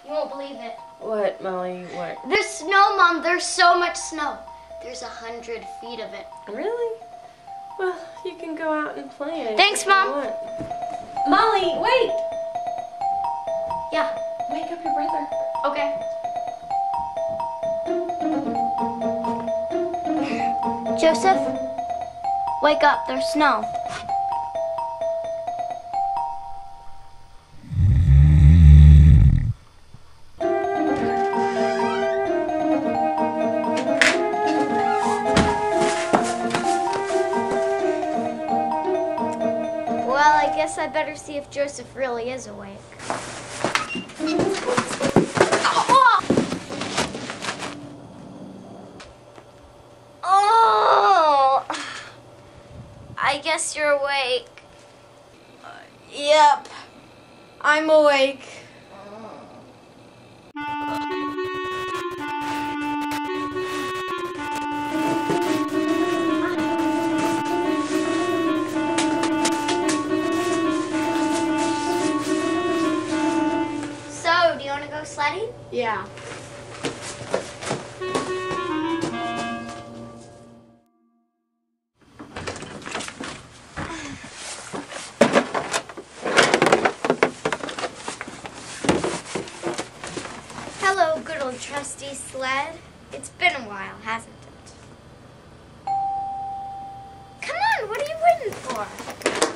You won't believe it. What, Molly? What? There's snow, Mom. There's so much snow. There's 100 feet of it. Really? Well, you can go out and play it. Thanks, Mom. Molly, wait! Yeah. Wake up your brother. Okay. Joseph, wake up. There's snow. Well, I guess I better see if Joseph really is awake. Oh! I guess you're awake. Yep. I'm awake. So, do you want to go sledding? Yeah. Hello, good old trusty sled. It's been a while, hasn't it? Come on, what are you waiting for?